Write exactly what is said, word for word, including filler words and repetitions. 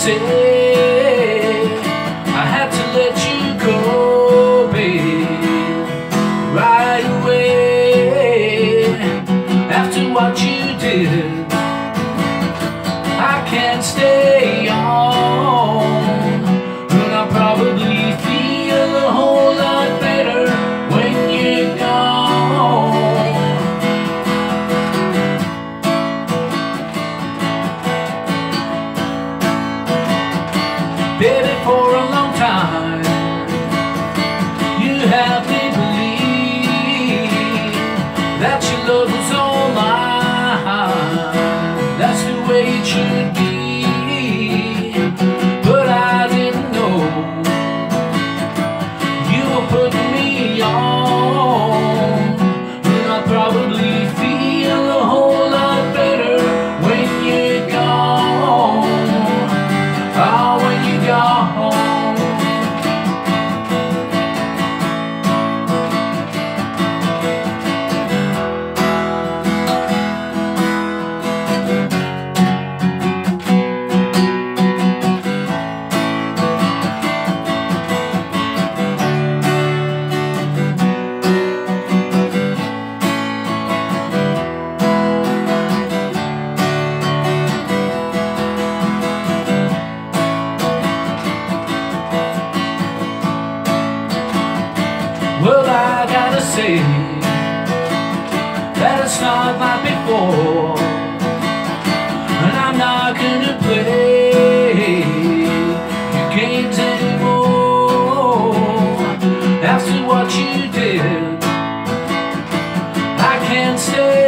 say I had to let you go, babe, right away. After what you did, I can't stay on, and I probably feel a whole lot better when you're gone. Baby, for a long time you have me believe that your love was all mine. That's the way it should be, but I didn't know you were putting me on, and I'll probably feel a whole lot better when you're gone. Oh, when you're gone. Well, I gotta say that it's not like before, and I'm not gonna play your games anymore. After what you did, I can't stay.